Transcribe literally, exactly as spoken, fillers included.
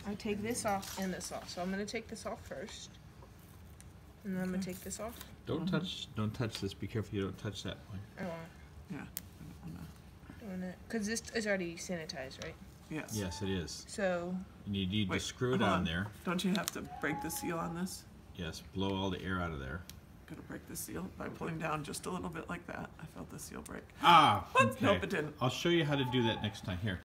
I take this off and this off. So I'm gonna take this off first. And then I'm gonna take this off. Don't Mm-hmm. touch don't touch this. Be careful you don't touch that one. I won't. Yeah. I don't wanna- Doing it. Because this is already sanitized, right? Yes. Yes, it is. So And you need Wait, to screw it hold on there. Don't you have to break the seal on this? Yes, blow all the air out of there. Gotta break the seal by pulling down just a little bit like that. I felt the seal break. Ah, Oops, okay. nope, it didn't. I'll show you how to do that next time. Here,